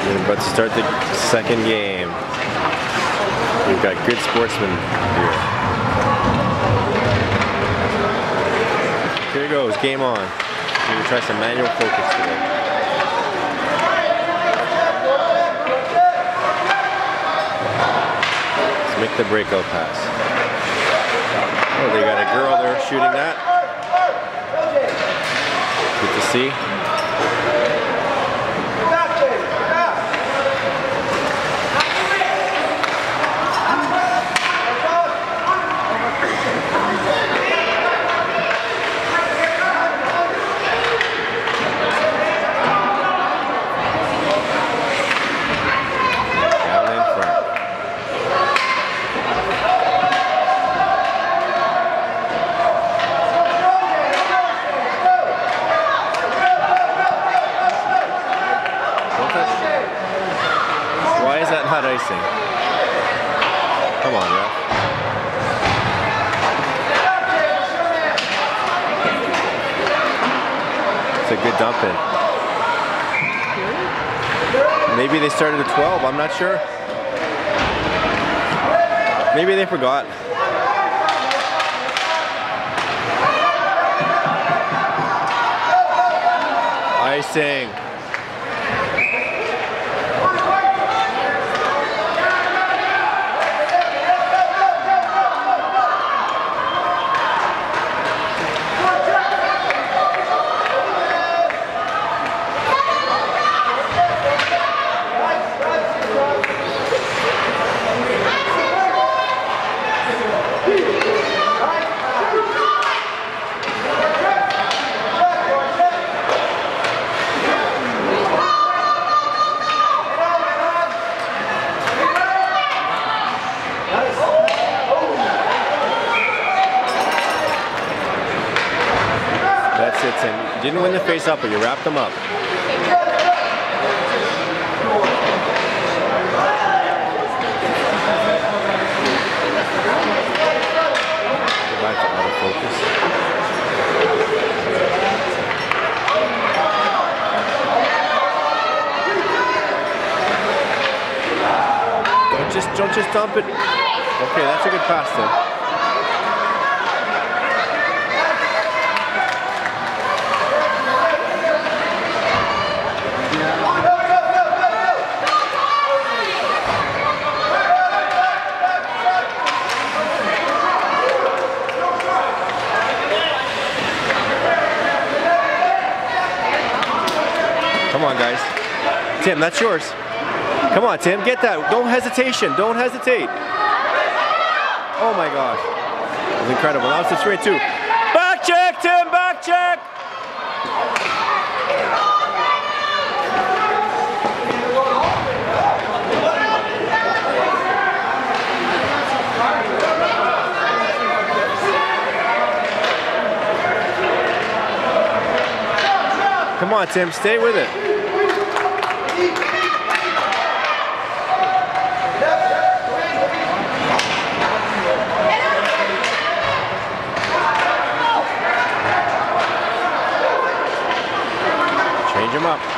We're about to start the second game. We've got good sportsmen here. Here it goes, game on. We're going to try some manual focus today. Let's make the breakout pass. Oh, they got a girl there shooting that. Good to see. Why is that not icing? Come on, ref. It's a good dump in. Maybe they started at 12, I'm not sure. Maybe they forgot. Icing. That's it, Tim. You didn't win the face-up, but you wrapped them up. Get back to autofocus. Don't just dump it. Okay, that's a good pass, Tim. Come on, guys. Tim, that's yours. Come on, Tim, get that. Don't hesitation. Don't hesitate. Oh my gosh. That was incredible. That was a straight two. Back check, Tim, back check. Come on, Tim, stay with it. Change him up.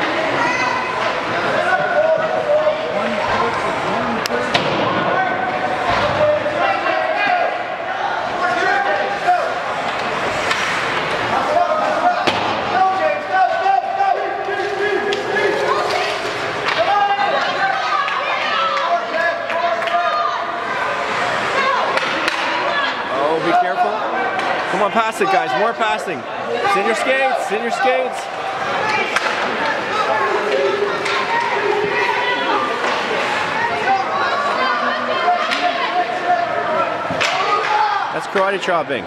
Be careful. Come on, pass it, guys. More passing. It's in your skates. It's in your skates. That's karate chopping.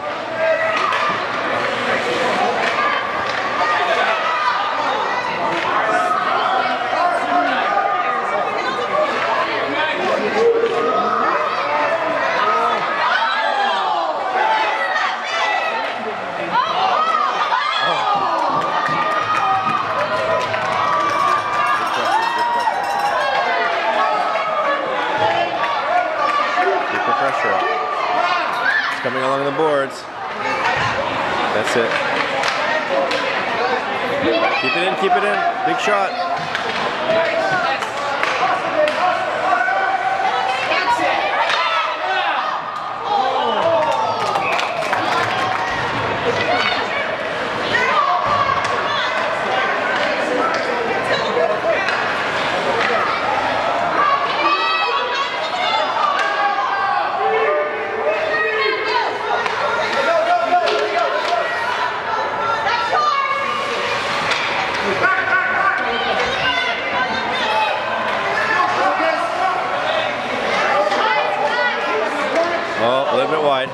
Coming along the boards. That's it. Keep it in, keep it in. Big shot. Oh, a little bit wide.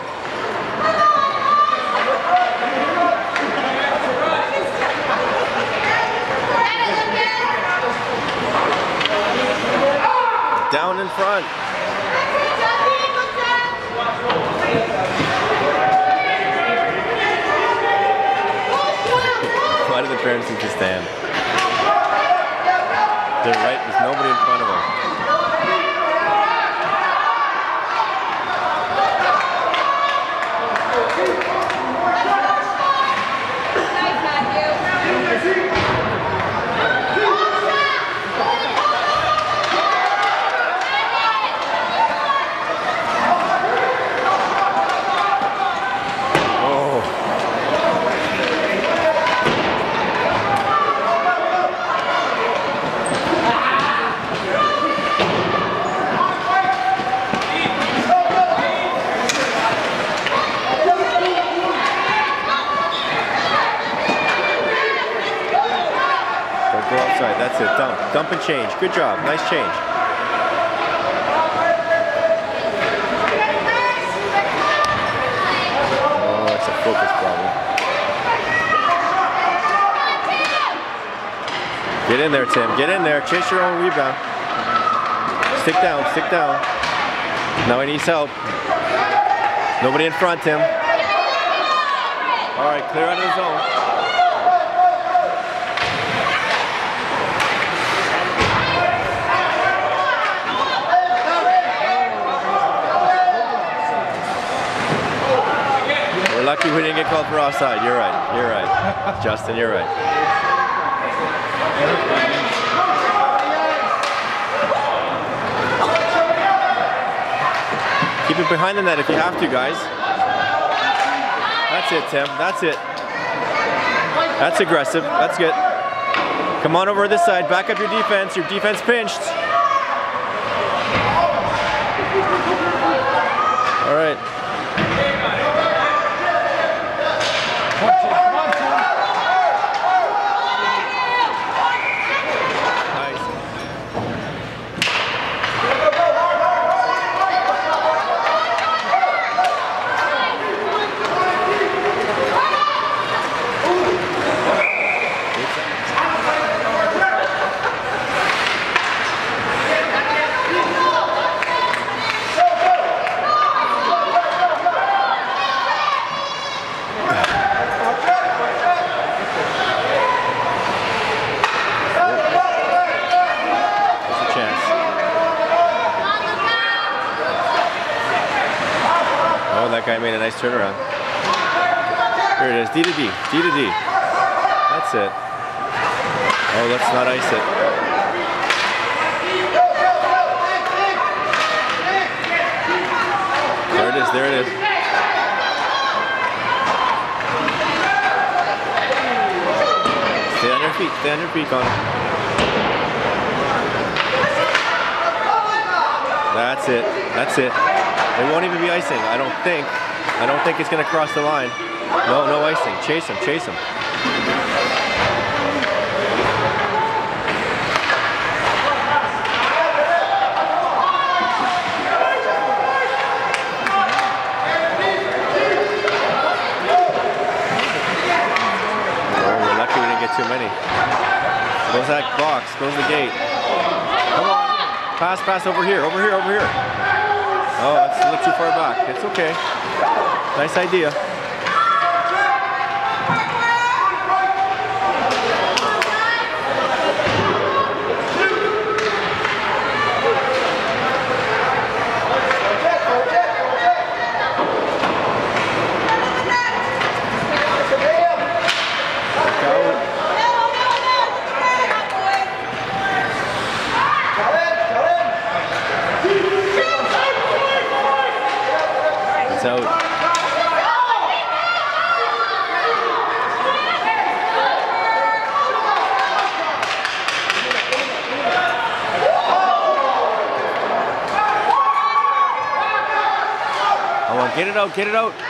Down in front. Why do the parents need to stand? They're right, there's nobody in front of them. Go outside, that's it, dump. Dump and change, good job, nice change. Oh, that's a focus problem. Get in there, Tim, get in there, chase your own rebound. Stick down, stick down. Now he needs help. Nobody in front, Tim. All right, clear out of the zone. We're lucky we didn't get called for offside. You're right. You're right. Justin, you're right. Keep it behind the net if you have to, guys. That's it, Tim. That's it. That's aggressive. That's good. Come on over this side. Back up your defense. Your defense pinched. All right. That guy made a nice turnaround. Here it is, D to D, D to D. That's it. Oh, let's not ice it. There it is, there it is. Stay on your feet, Connor. That's it, that's it. It won't even be icing, I don't think. I don't think it's going to cross the line. No, no icing. Chase him, chase him. Oh, we're lucky we didn't get too many. Goes that box, goes the gate. Come on. Pass, pass over here, over here, over here. Oh, that's a little too far back. It's okay. Nice idea. Get it out, get it out.